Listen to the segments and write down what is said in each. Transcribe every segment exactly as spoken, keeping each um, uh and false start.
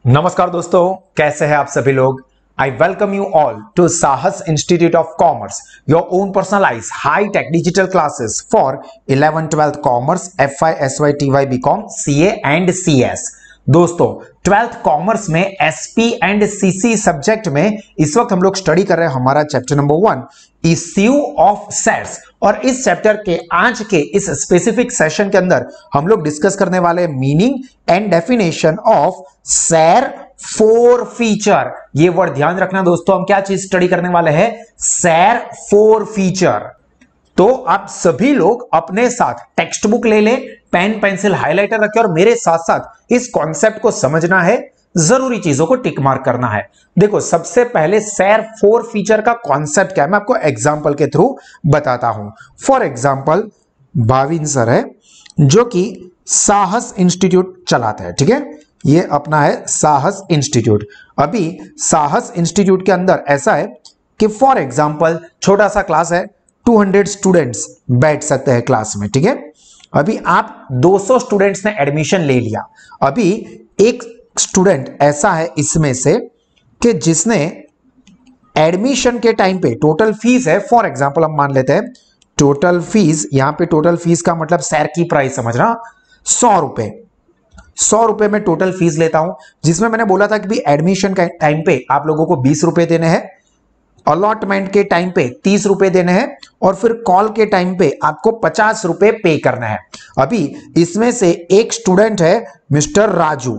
नमस्कार दोस्तों, कैसे हैं आप सभी लोग। I welcome you all to Sahas institute of commerce, your own personalize high tech digital classes for eleven twelfth commerce, F I S Y T Y B com, C A and C S. दोस्तों, twelfth commerce में S P and C C subject में इस वक्त हम लोग study कर रहे हैं हमारा chapter number one, issue of shares. और इस चैप्टर के आज के इस स्पेसिफिक सेशन के अंदर हम लोग डिस्कस करने वाले meaning and definition of share four feature. ये वर्ड ध्यान रखना दोस्तों, हम क्या चीज स्टडी करने वाले हैं, शेयर फोर फीचर। तो आप सभी लोग अपने साथ टेक्स्ट बुक ले लें, पेन पेंसिल हाइलाइटर रखें और मेरे साथ साथ इस कॉन्सेप्ट को समझना है, जरूरी चीजों को टिक मार्क करना है। देखो, सबसे पहले शेयर फोर फीचर का कॉन्सेप्ट क्या है मैं आपको एग्जांपल के थ्रू बताता हूं। फॉर एग्जांपल, भाविन सर है जो कि साहस इंस्टीट्यूट चलाते हैं, ठीक है। ये अपना है साहस इंस्टीट्यूट। अभी साहस इंस्टीट्यूट के अंदर ऐसा है कि फॉर एग्जांपल छोटा सा क्लास है, दो सौ स्टूडेंट्स बैठ सकते हैं क्लास में, ठीक है। अभी आप दो सौ स्टूडेंट्स ने एडमिशन ले लिया। अभी एक स्टूडेंट ऐसा है इसमें से कि जिसने एडमिशन के टाइम पे टोटल फीस है, फॉर एग्जांपल हम मान लेते हैं टोटल फीस, यहां पे टोटल फीस का मतलब शेयर की प्राइस समझना, सौ रुपए सौ रुपए में टोटल फीस लेता हूं, जिसमें मैंने बोला था कि भी एडमिशन के टाइम पे आप लोगों को बीस रुपए देने हैं, अलॉटमेंट के टाइम पे तीस रुपए देने हैं और फिर कॉल के टाइम पे आपको पचास रुपए पे करना है। अभी इसमें से एक स्टूडेंट है मिस्टर राजू,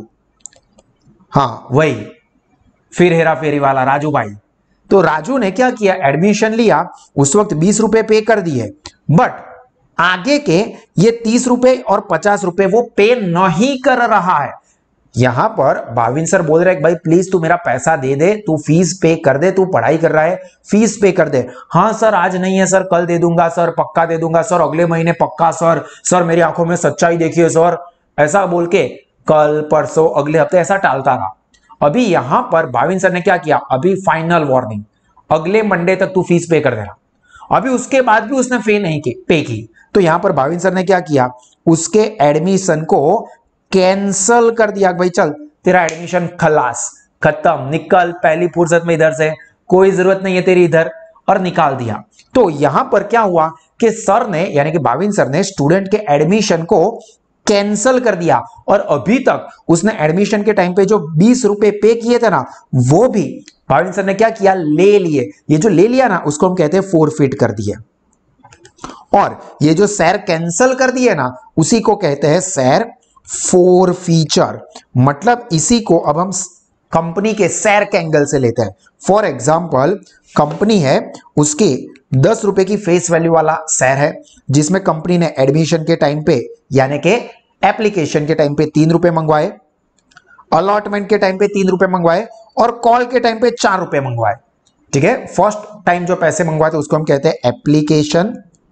हाँ वही फिर हेरा फेरी वाला राजू भाई। तो राजू ने क्या किया, एडमिशन लिया, उस वक्त बीस रुपए पे कर दिए, बट आगे के ये तीस रुपए और पचास रुपए वो पे नहीं कर रहा है। यहां पर भाविन सर बोल रहे हैं भाई प्लीज तू मेरा पैसा दे दे, तू फीस पे कर दे, तू पढ़ाई कर रहा है, फीस पे कर दे। हाँ सर, आज नहीं है सर, कल दे दूंगा सर, पक्का दे दूंगा सर, अगले महीने पक्का सर, सर मेरी आंखों में सच्चाई देखिए सर, ऐसा बोल के कल परसों अगले हफ्ते ऐसा टालता रहा। अभी यहां पर भाविन सर ने क्या किया, अभी फाइनल वार्निंग, अगले मंडे तक तू फीस पे कर देना। अभी उसके बाद भी उसने पे नहीं की पे की तो यहां पर भाविन सर ने क्या किया, उसके एडमिशन को कैंसल कर दिया। भाई चल तेरा एडमिशन खलास, खत्म, निकल पहली फुर्सत में इधर से, कोई जरूरत नहीं है तेरी इधर, और निकाल दिया। तो यहां पर क्या हुआ कि सर ने यानी कि भाविन सर ने स्टूडेंट के एडमिशन को कैंसल कर दिया और अभी तक उसने एडमिशन के टाइम पे जो बीस रुपए पे किए थे ना, वो भी भाविन सर ने क्या किया, ले लिए। ये जो ले लिया ना उसको हम कहते हैं फोरफिट कर दिए। और ये जो शेयर कैंसल कर दिए ना उसी को कहते हैं शेयर फोर फीचर। मतलब इसी को अब हम कंपनी के शेयर के एंगल से लेते हैं। फॉर एग्जांपल, कंपनी है, उसके दस रुपए की फेस वैल्यू वाला शेयर है, जिसमें कंपनी ने एडमिशन के टाइम पे यानी कि एप्लीकेशन के टाइम पे तीन रुपए मंगवाए, अलॉटमेंट के टाइम पे तीन रुपए मंगवाए और कॉल के टाइम पे चार रुपए मंगवाए, ठीक है। फर्स्ट टाइम जो पैसे मंगवाए थे उसको हम कहते हैं एप्लीकेशन,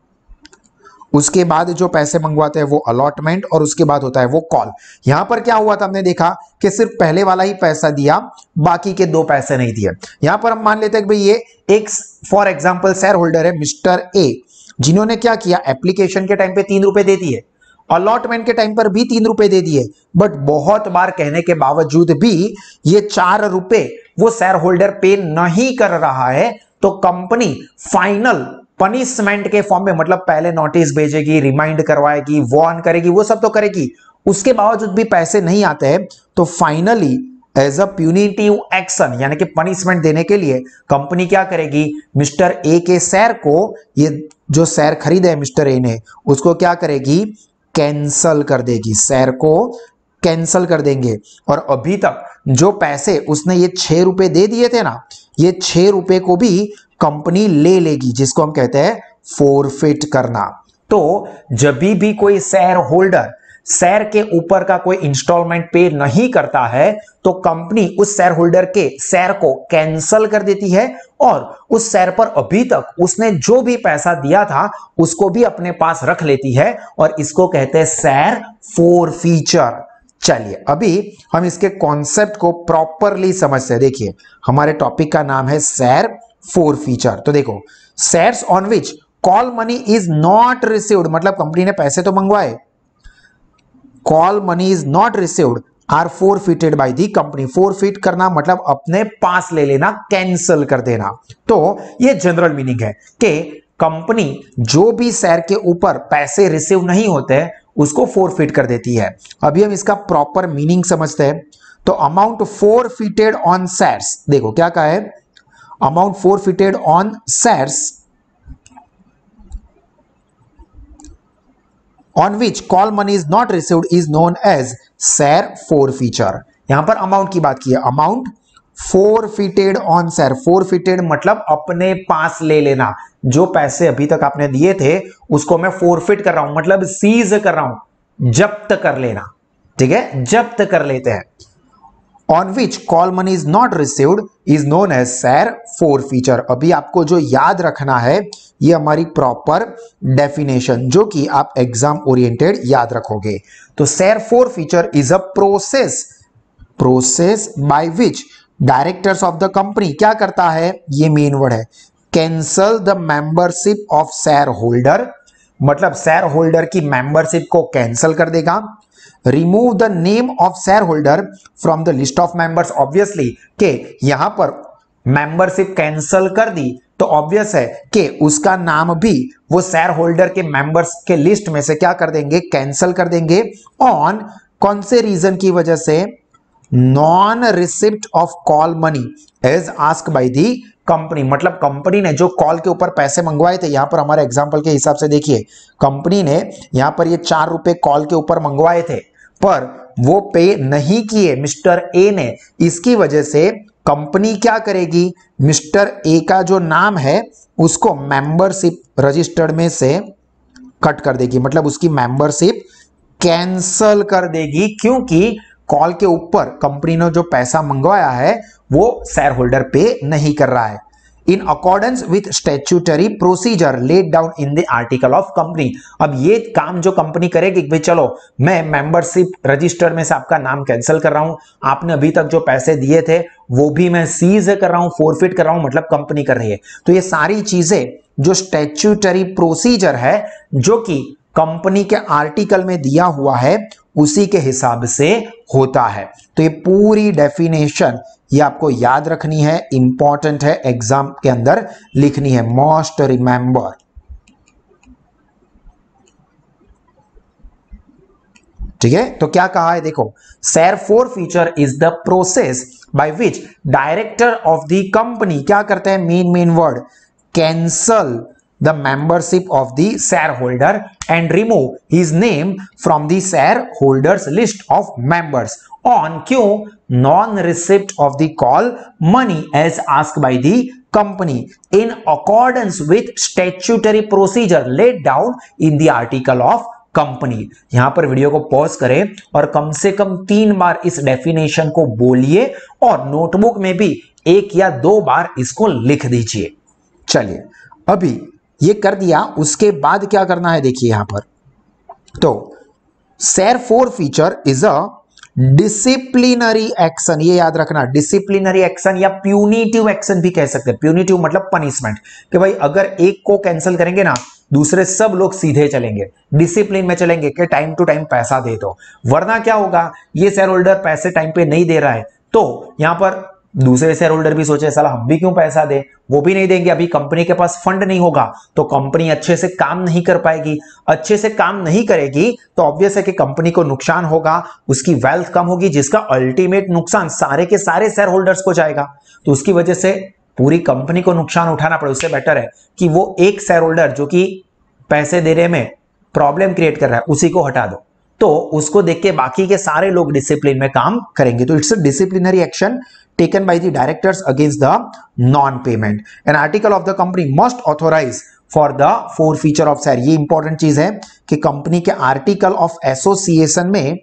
उसके बाद जो पैसे मंगवाते हैं वो अलॉटमेंट और उसके बाद होता है वो कॉल। यहां पर क्या हुआ था, हमने देखा कि सिर्फ पहले वाला ही पैसा दिया, बाकी के दो पैसे नहीं दिए। यहां पर हम मान लेते हैं कि भाई ये एक फॉर एग्जांपल शेयर होल्डर है मिस्टर ए, जिन्होंने क्या किया, एप्लीकेशन के टाइम पे तीन रुपए दे दिए, अलॉटमेंट के टाइम पर भी तीन रुपए दे दिए, बट बहुत बार कहने के बावजूद भी ये चार रुपए वो शेयर होल्डर पे नहीं कर रहा है। तो कंपनी फाइनल पनिशमेंट के फॉर्म में, मतलब पहले नोटिस भेजेगी, रिमाइंड करवाएगी, वार्न करेगी, वो सब तो करेगी, उसके बावजूद भी पैसे नहीं आते हैं, तो finally as a punitive action यानी कि पनिशमेंट देने के लिए कंपनी क्या करेगी, मिस्टर ए के शेयर को, ये जो शेयर खरीदे है मिस्टर ए ने, उसको क्या करेगी, कैंसल कर देगी, शेयर को कैंसल कर देंगे। और अभी तक जो पैसे उसने ये छह रुपए दे दिए थे ना, ये छह रुपए को भी कंपनी ले लेगी, जिसको हम कहते हैं फोरफिट करना। तो जब भी कोई शेयर होल्डर शेयर के ऊपर का कोई इंस्टॉलमेंट पे नहीं करता है तो कंपनी उस शेयर होल्डर के शेयर को कैंसल कर देती है और उस शेयर पर अभी तक उसने जो भी पैसा दिया था उसको भी अपने पास रख लेती है, और इसको कहते हैं शेयर फोरफीचर। चलिए अभी हम इसके कॉन्सेप्ट को प्रॉपरली समझते हैं। देखिए, हमारे टॉपिक का नाम है शेयर फोर फीचर। तो देखो, shares on which call money is not received, मतलब कंपनी ने पैसे तो मंगवाए, call money is not received are forfeited by the company. Forfeit करना मतलब अपने पास ले लेना, कैंसल कर देना। तो ये जनरल मीनिंग है कि कंपनी जो भी शेयर के ऊपर पैसे रिसीव नहीं होते उसको फोरफिट कर देती है। अभी हम इसका प्रॉपर मीनिंग समझते हैं। तो अमाउंट फोरफिटेड ऑन शेयर्स, देखो क्या कहा है, amount forfeited on shares on which call money is not received is known as share forfeiture। यहां पर अमाउंट की बात की है, amount forfeited on share। forfeited मतलब अपने पास ले लेना, जो पैसे अभी तक आपने दिए थे उसको मैं forfeit कर रहा हूं, मतलब सीज कर रहा हूं, जब्त कर लेना, ठीक है, जब्त कर लेते हैं। On which call money is not received is known as share forfeiture। अभी आपको जो याद रखना है ये हमारी प्रॉपर डेफिनेशन, जो कि आप एग्जाम ओरिएंटेड याद रखोगे। तो share forfeiture is a process process by which directors of the company क्या करता है, ये मेन वर्ड है, cancel the membership of share holder, मतलब शेयर होल्डर की मेंबरशिप को कैंसल कर देगा। Remove the name of share holder from the list of members, obviously के यहां पर मेंबरशिप कैंसल कर दी तो ऑब्वियस है कि उसका नाम भी वो शेयर होल्डर के मेंबर्स के लिस्ट में से क्या कर देंगे, कैंसल कर देंगे। ऑन कौन से रीजन की वजह से, non receipt of call money as asked by the company, मतलब कंपनी ने जो कॉल के ऊपर पैसे मंगवाए थे, यहां पर हमारे एग्जांपल के हिसाब से देखिए, कंपनी ने यहां पर ये चार रुपए कॉल के ऊपर मंगवाए थे पर वो पे नहीं किए मिस्टर ए ने, इसकी वजह से कंपनी क्या करेगी, मिस्टर ए का जो नाम है उसको मेंबरशिप रजिस्टर्ड में से कट कर देगी, मतलब उसकी मेंबरशिप कैंसल कर देगी, क्योंकि कॉल के ऊपर कंपनी ने जो पैसा मंगवाया है वो शेयर होल्डर पे नहीं कर रहा है। In accordance with statutory procedure laid down in the article of company. अब ये काम जो कंपनी करेगी कि भाई चलो मैं मेंबरशिप रजिस्टर में से आपका नाम कैंसिल कर रहा हूं, आपने अभी तक जो पैसे दिए थे वो भी मैं सीज कर रहा हूं, फोरफिट कर रहा हूं, मतलब कंपनी कर रही है। तो ये सारी चीजें जो स्टैट्यूटरी प्रोसीजर है जो कि कंपनी के आर्टिकल में दिया हुआ है उसी के हिसाब से होता है। तो ये पूरी डेफिनेशन ये आपको याद रखनी है, इंपॉर्टेंट है, एग्जाम के अंदर लिखनी है, मस्ट रिमेंबर। ठीक है, तो क्या कहा है देखो, share forfeiture is the process by which director of the company क्या करते हैं, main main word, cancel the membership of the shareholder and remove his name from the shareholders list of members on क्यों, non receipt of the call money as asked by the company in accordance with statutory procedure laid down in the article of company. यहां पर video को pause करें और कम से कम तीन बार इस definition को बोलिए और नोटबुक में भी एक या दो बार इसको लिख दीजिए। चलिए अभी ये कर दिया, उसके बाद क्या करना है देखिए यहां पर, तो share forfeiture is a disciplinary action, ये याद रखना, डिसिप्लिनरी एक्शन या प्यूनिटिव एक्शन भी कह सकते हैं। प्यूनिटिव मतलब पनिशमेंट, कि भाई अगर एक को कैंसिल करेंगे ना दूसरे सब लोग सीधे चलेंगे, डिसिप्लिन में चलेंगे कि टाइम टू टाइम पैसा दे दो, वरना क्या होगा, ये शेयर होल्डर पैसे टाइम पे नहीं दे रहा है तो यहां पर दूसरे शेयर होल्डर भी सोचे साला हम भी क्यों पैसा दे, वो भी नहीं देंगे, अभी कंपनी के पास फंड नहीं होगा तो कंपनी अच्छे से काम नहीं कर पाएगी, अच्छे से काम नहीं करेगी तो ऑब्वियस है कि कंपनी को नुकसान होगा, उसकी वेल्थ कम होगी, जिसका अल्टीमेट नुकसान सारे के सारे शेयर होल्डर्स को जाएगा। तो उसकी वजह से पूरी कंपनी को नुकसान उठाना पड़े, उससे बेटर है कि वो एक शेयर होल्डर जो कि पैसे देने में प्रॉब्लम क्रिएट कर रहा है उसी को हटा दो, तो उसको देख के बाकी के सारे लोग डिसिप्लिन में काम करेंगे। तो it's a disciplinary action taken by the directors against the non-payment. An article of the company must authorize for the forfeiture of share। ये इंपॉर्टेंट चीज है कि कंपनी के आर्टिकल ऑफ एसोसिएशन में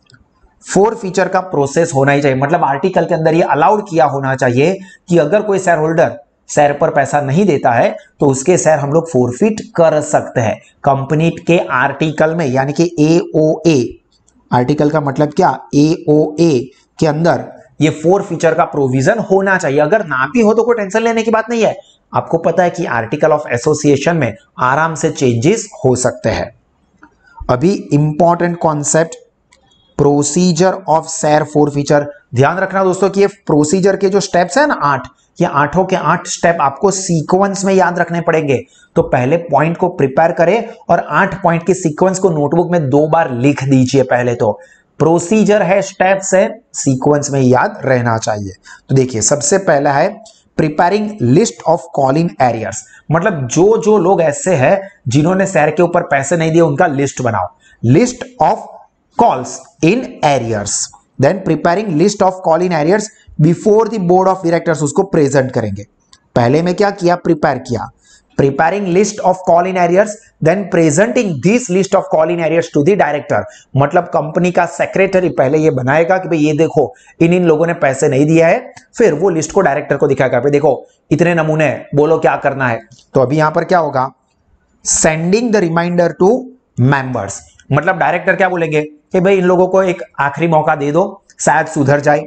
फोरफीचर का प्रोसेस होना ही चाहिए, मतलब आर्टिकल के अंदर ये अलाउड किया होना चाहिए कि अगर कोई शेयर होल्डर शेयर पर पैसा नहीं देता है तो उसके शेयर हम लोग फोरफिट कर सकते हैं। कंपनी के आर्टिकल में यानी कि ए ओ ए, आर्टिकल का मतलब क्या, ए ओ ए के अंदर ये फोर फीचर का प्रोविजन होना चाहिए। अगर ना भी हो तो कोई टेंशन लेने की बात नहीं है, आपको पता है कि आर्टिकल ऑफ एसोसिएशन में आराम से चेंजेस हो सकते हैं। अभी important concept procedure of share forfeiture. ध्यान रखना दोस्तों कि ये प्रोसीजर के जो स्टेप्स है ना आठ, ये आठों के आठ स्टेप आपको सीक्वेंस में याद रखने पड़ेंगे। तो पहले पॉइंट को प्रिपेयर करें और आठ पॉइंट के सीक्वेंस को नोटबुक में दो बार लिख दीजिए। पहले तो प्रोसीजर है, स्टेप्स है, सीक्वेंस में याद रहना चाहिए। तो देखिए सबसे पहला है preparing list of call in arrears, मतलब जो जो लोग ऐसे हैं जिन्होंने शेयर के ऊपर पैसे नहीं दिए उनका लिस्ट बनाओ। List of calls in arrears, then preparing list of call in arrears before the board of directors, उसको प्रेजेंट करेंगे। पहले में क्या किया, प्रिपेयर किया, preparing list of call in arrears, then presenting this list of call in arrears to the director. मतलब company का secretary पहले ये बनाएगा कि भाई ये देखो इन इन लोगों ने पैसे नहीं दिया है, फिर वो लिस्ट को डायरेक्टर को दिखाएगा, भाई देखो इतने नमूने बोलो क्या करना है। तो अभी यहां पर क्या होगा, sending the reminder to members, मतलब डायरेक्टर क्या बोलेंगे कि भाई इन लोगों को एक आखिरी मौका दे दो, शायद सुधर जाए।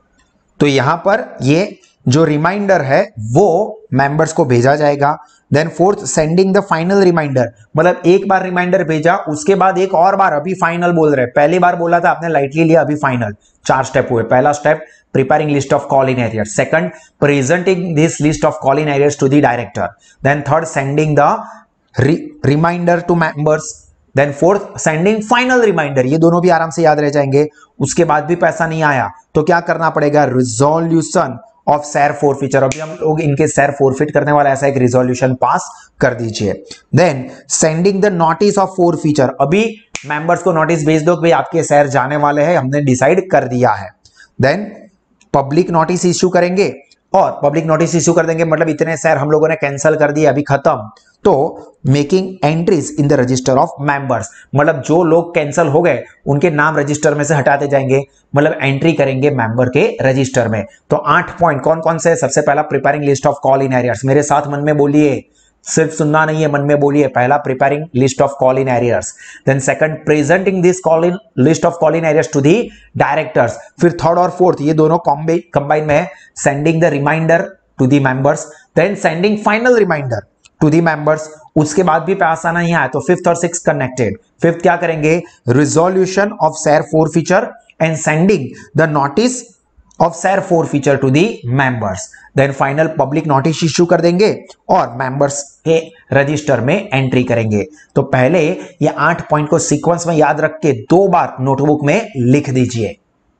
तो यहां पर ये जो रिमाइंडर है वो मेंबर्स को भेजा जाएगा। Then fourth, sending the final reminder, मतलब एक बार रिमाइंडर भेजा उसके बाद एक और बार, अभी फाइनल बोल रहे, पहली बार बोला था आपने लाइटली लिया, अभी फाइनल। चार स्टेप हुए। पहला step preparing list of call in arrears, second presenting this list of call in arrears to the director, then third sending the reminder to members, then fourth sending final reminder. ये दोनों भी आराम से याद रह जाएंगे। उसके बाद भी पैसा नहीं आया तो क्या करना पड़ेगा, रिजोल्यूशन ऑफ शेयर फॉरफीचर। अभी हम लोग इनके शेयर फॉरफिट करने वाला ऐसा एक रिजोल्यूशन पास कर दीजिए। Then sending the notice of forfeiture, अभी मेंबर्स को नोटिस भेज दो कि भाई आपके शेयर जाने वाले हैं, हमने डिसाइड कर दिया है। देन पब्लिक नोटिस इश्यू करेंगे, और पब्लिक नोटिस इश्यू कर देंगे मतलब इतने शेयर हम लोगों ने कैंसिल कर दिए, अभी खत्म। तो making entries in the register of members, मतलब जो लोग कैंसिल हो गए उनके नाम रजिस्टर में से हटाते जाएंगे, मतलब एंट्री करेंगे मेंबर के रजिस्टर में। तो आठ पॉइंट कौन कौन से, सबसे पहला preparing list of call in arrears, मेरे साथ मन में बोलिए, सिर्फ सुनना नहीं है, मन में बोलिए। पहला preparing list of call in arrears, then second presenting this call in list of call in arrears to the directors, फिर थर्ड और फोर्थ ये दोनों कंबाइन में है, sending the reminder to the members, then sending final reminder to the members. उसके बाद भी पैसा नहीं आया तो फिफ्थ और सिक्स कनेक्टेड। फिफ्थ क्या करेंगे, resolution of share forfeiture and sending the notice of share forfeiture to the members. Then final public notice issue कर देंगे और मेंबर्स के रजिस्टर में एंट्री करेंगे। तो पहले ये आठ पॉइंट को सीक्वेंस में याद रख के दो बार नोटबुक में लिख दीजिए।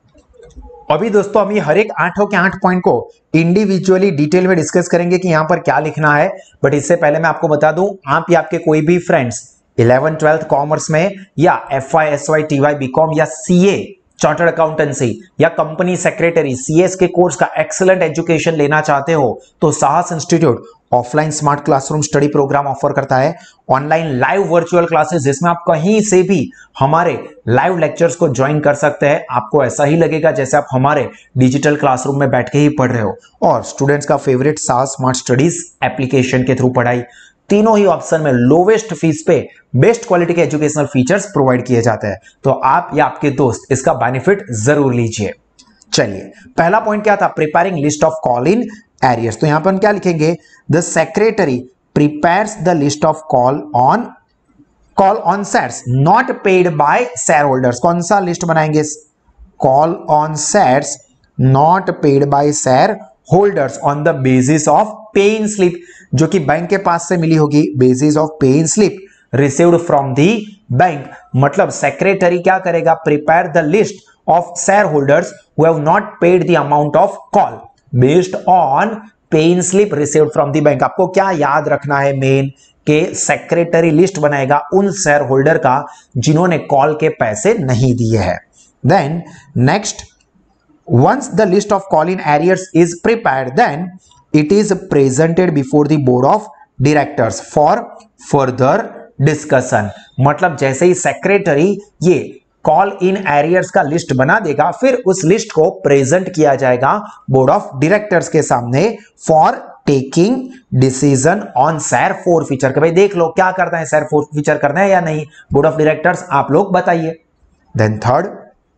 अभी दोस्तों हम ये हर एक आठों के आठ पॉइंट को इंडिविजुअली डिटेल में डिस्कस करेंगे कि यहां पर क्या लिखना है। बट इससे पहले मैं आपको बता दूं, आप या आपके कोई भी फ्रेंड्स इलेवन ट्वेल्थ कॉमर्स में या एफ आई S Y T Y B Com या सीए चार्टर्ड अकाउंटेंसी या कंपनी सेक्रेटरी सीएस के कोर्स का एक्सीलेंट एजुकेशन लेना चाहते हो तो Sahas institute offline smart classroom study program offer करता है। ऑनलाइन लाइव वर्चुअल क्लासेस जिसमें आप कहीं से भी हमारे लाइव लेक्चर्स को ज्वाइन कर सकते हैं। आपको ऐसा ही लगेगा जैसे आप हमारे डिजिटल क्लासरूम में बैठ के ही पढ़ रहे हो। और स्टूडेंट्स का favourite Sahas smart studies application के थ्रू पढ़ाई, तीनों ही ऑप्शन में लोवेस्ट फीस पे बेस्ट क्वालिटी के एजुकेशनल फीचर्स प्रोवाइड किए जाते हैं। तो आप या आपके दोस्त इसका बेनिफिट जरूर लीजिए। चलिए पहला पॉइंट क्या था, preparing list of call in arrears. तो यहां पर हम क्या लिखेंगे, the secretary prepares the list of call on call on shares not paid by share holders. कौन सा लिस्ट बनाएंगे, call on shares not paid by share holders on the basis of pay in slip, जो कि bank के पास से मिली होगी, basis of pay in slip received from the bank. मतलब secretary क्या करेगा, prepare the list of share holders who have not paid the amount of call based on pay in slip received from the bank. आपको क्या याद रखना है, main के secretary list बनाएगा उन शेयर होल्डर का जिन्होंने कॉल के पैसे नहीं दिए हैं। Then next, once the list of call in arrears is prepared, then it is presented before the board of directors for further discussion। मतलब जैसे ही सेक्रेटरी ये कॉल इन एरियर्स का लिस्ट बना देगा, फिर उस लिस्ट को प्रेजेंट किया जाएगा बोर्ड ऑफ डायरेक्टर्स के सामने for taking decision on share forfeiture. कि भाई देख लो क्या करना है, शेयर फॉरफीचर करना है या नहीं, बोर्ड ऑफ डायरेक्टर्स आप लोग बताइए। Then third,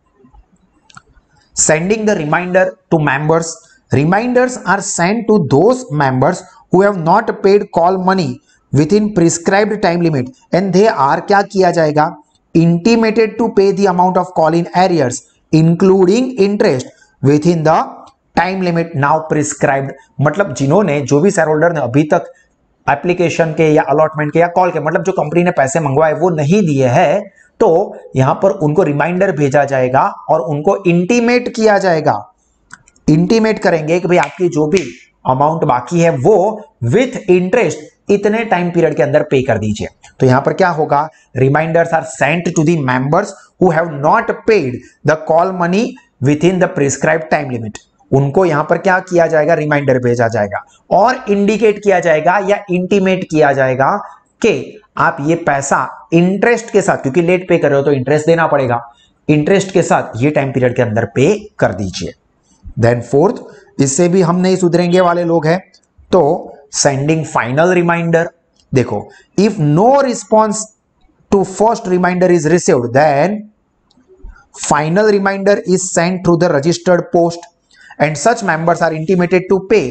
sending the reminder to members. Reminders are sent to those members who have not paid call money within prescribed time limit and they are क्या किया जाएगा, intimated to pay the amount of call in arrears including interest within the time limit now prescribed। मतलब जिन्होंने, जो भी share holder ने अभी तक एप्लीकेशन के या अलॉटमेंट के या कॉल के, मतलब जो कंपनी ने पैसे मंगवाए वो नहीं दिए हैं, तो यहां पर उनको रिमाइंडर भेजा जाएगा और उनको इंटीमेट किया जाएगा, इंटीमेट करेंगे कि भाई आपकी जो भी अमाउंट बाकी है वो विथ इंटरेस्ट इतने टाइम पीरियड के अंदर पे कर दीजिए। तो यहां पर क्या होगा, reminders are sent to the members who have not paid the call money within the prescribed time limit. उनको यहां पर क्या किया जाएगा, रिमाइंडर भेजा जाएगा और इंडिकेट किया जाएगा या इंटीमेट किया जाएगा कि आप ये पैसा इंटरेस्ट के साथ, क्योंकि लेट पे कर रहे हो तो इंटरेस्ट देना पड़ेगा, इंटरेस्ट के साथ ये टाइम पीरियड के अंदर पे कर दीजिए। देन फोर्थ, इससे भी हम नहीं सुधरेंगे वाले लोग हैं, तो सेंडिंग फाइनल रिमाइंडर। देखो, if no response to first reminder is received then final reminder is sent through the registered post and such members are intimated to pay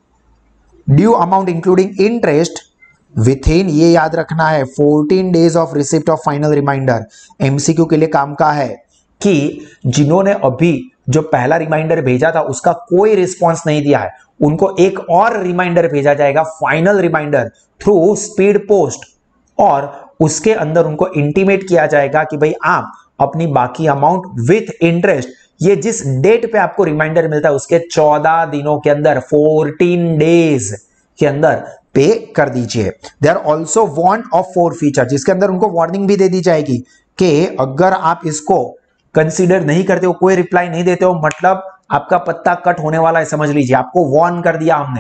due amount including interest within, ये याद रखना है, fourteen days of receipt of final reminder. MCQ के लिए काम का है कि जिन्होंने अभी जो पहला रिमाइंडर भेजा था उसका कोई रिस्पॉन्स नहीं दिया है, उनको एक और रिमाइंडर भेजा जाएगा, final reminder through speed post, और उसके अंदर उनको इंटीमेट किया जाएगा कि भाई आप अपनी बाकी अमाउंट विथ इंटरेस्ट, ये जिस डेट पे आपको रिमाइंडर मिलता है उसके चौदह दिनों के अंदर, फोर्टीन डेज के अंदर पे कर दीजिए। They are also warn of forfeiture, जिसके अंदर उनको वार्निंग भी दे दी जाएगी कि अगर आप इसको कंसीडर नहीं करते हो, कोई रिप्लाई नहीं देते हो, मतलब आपका पत्ता कट होने वाला है, समझ लीजिए, आपको वार्न कर दिया हमने,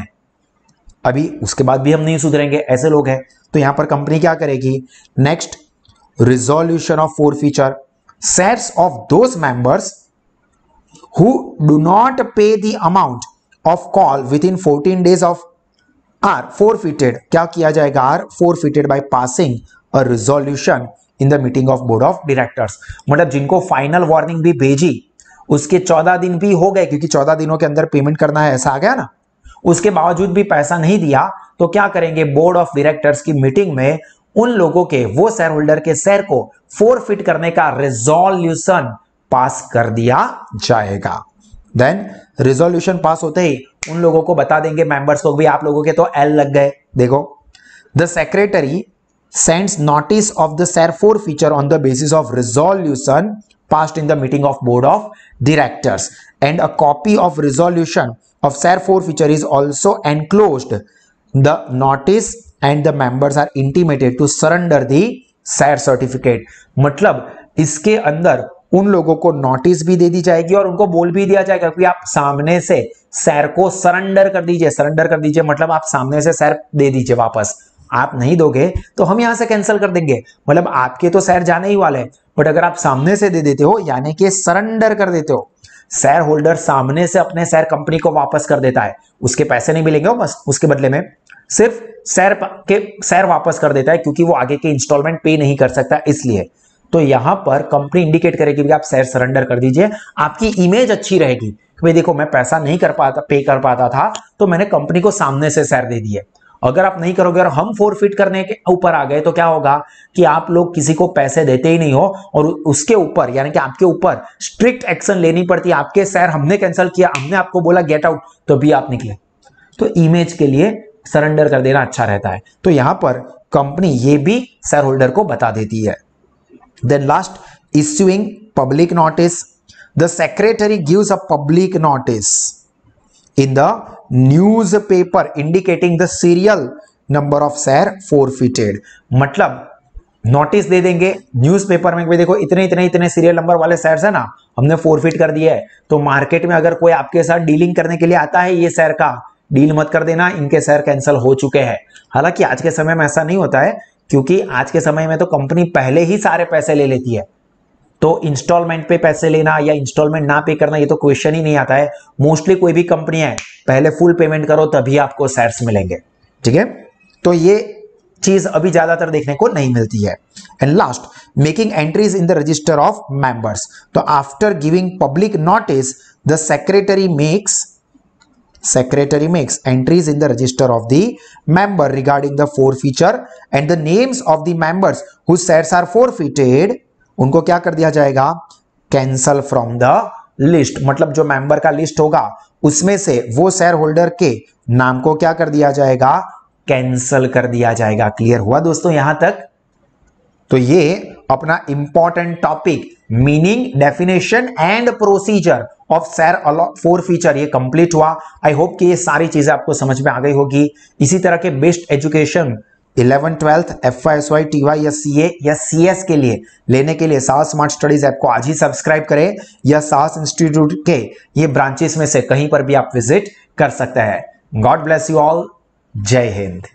अभी उसके बाद भी हम नहीं सुधरेंगे, ऐसे लोग हैं। तो यहां पर कंपनी क्या करेगी, next, resolution of forfeiture, shares of those members who do not pay the amount of call within fourteen days of are forfeited, क्या किया जाएगा, are forfeited by passing a resolution in the meeting of board of directors. मतलब जिनको final warning भी भेजी, उसके चौदह दिन भी हो गए, क्योंकि चौदह दिनों के अंदर पेमेंट करना है, ऐसा आ गया ना, उसके बावजूद भी पैसा नहीं दिया, तो क्या करेंगे, बोर्ड ऑफ डायरेक्टर्स की मीटिंग में उन लोगों के, वो शेयर होल्डर के शेयर को फोरफिट करने का रिजोल्यूशन पास कर दिया जाएगा। देन रिजोल्यूशन पास होते ही उन लोगों को बता देंगे, मेंबर्स को भी, आप लोगों के तो एल लग गए। देखो, the secretary sends notice of the share forfeiture on the basis of resolution passed in the meeting of board of directors, and a copy of resolution of share forfeiture is also enclosed. The notice and the members are intimated to surrender the share certificate। मतलब इसके अंदर उन लोगों को notice भी दे दी जाएगी और उनको बोल भी दिया जाएगा कि आप सामने से शेयर को सरेंडर कर दीजिए। सरेंडर कर दीजिए मतलब आप सामने से शेयर दे दीजिए वापस, आप नहीं दोगे तो हम यहां से कैंसिल कर देंगे, मतलब आपके तो शेयर जाने ही वाले हैं, बट अगर आप सामने से दे देते हो यानी कि सरेंडर कर देते हो, शेयर होल्डर सामने से अपने शेयर कंपनी को वापस कर देता है, उसके पैसे नहीं मिलेंगे, बस उसके बदले में सिर्फ शेयर के शेयर वापस कर देता है, क्योंकि वो आगे के इंस्टॉलमेंट पे नहीं कर सकता इसलिए। तो यहां पर कंपनी इंडिकेट करेगी कि आप शेयर सरेंडर कर दीजिए, आपकी इमेज अच्छी रहेगी कि भाई देखो मैं पैसा नहीं कर पाता, पे कर पाता था, तो मैंने कंपनी को सामने से शेयर दे दिए। अगर आप नहीं करोगे और हम फोरफिट करने के ऊपर आ गए तो क्या होगा कि आप लोग किसी को पैसे देते ही नहीं हो और उसके ऊपर यानी कि आपके ऊपर स्ट्रिक्ट एक्शन लेनी पड़ती है। आपके शेयर हमने कैंसिल किया, हमने आपको बोला गेट आउट, तो भी आप निकले। तो इमेज के लिए सरेंडर कर देना अच्छा रहता है। तो यहां पर कंपनी ये भी शेयर होल्डर को बता देती है। Then last, issuing public notice, the secretary gives a public notice in the newspaper indicating the serial number of share forfeited। मतलब नोटिस दे देंगे न्यूज़पेपर में, देखो इतने इतने इतने सीरियल नंबर वाले शेयर्स है ना, हमने फोरफिट कर दिए है। तो मार्केट में अगर कोई आपके साथ डीलिंग करने के लिए आता है, ये शेयर का डील मत कर देना, इनके शेयर कैंसिल हो चुके हैं। हालांकि आज के समय में ऐसा नहीं होता है, क्योंकि आज के समय में तो कंपनी पहले ही सारे पैसे ले लेती है, तो इंस्टॉलमेंट पे पैसे लेना या इंस्टॉलमेंट ना पे करना ये तो क्वेश्चन ही नहीं आता है। मोस्टली कोई भी कंपनी है पहले फुल पेमेंट करो तभी आपको शेयर्स मिलेंगे, ठीक है। तो ये चीज अभी ज्यादातर देखने को नहीं मिलती है। And last, making entries in the register of members. तो after giving public notice the secretary makes secretary makes entries in the register of the member regarding the forfeiture, and the names of the members whose shares are forfeited उनको क्या कर दिया जाएगा, cancel from the list. मतलब जो member का list होगा उसमें से वो शेयर होल्डर के नाम को क्या कर दिया जाएगा, कैंसल कर दिया जाएगा। क्लियर हुआ दोस्तों यहां तक? तो ये अपना important topic meaning, definition and procedure of share allot four feature ये कंप्लीट हुआ। आई होप कि ये सारी चीजें आपको समझ में आ गई होगी। इसी तरह के best education eleven twelfth F Y S Y T Y या सी ए या सी एस के लिए लेने के लिए साहस स्मार्ट स्टडीज ऐप को आज ही सब्सक्राइब करें, या साहस इंस्टीट्यूट के ये ब्रांचेस में से कहीं पर भी आप विजिट कर सकते हैं। God bless you all. जय हिंद।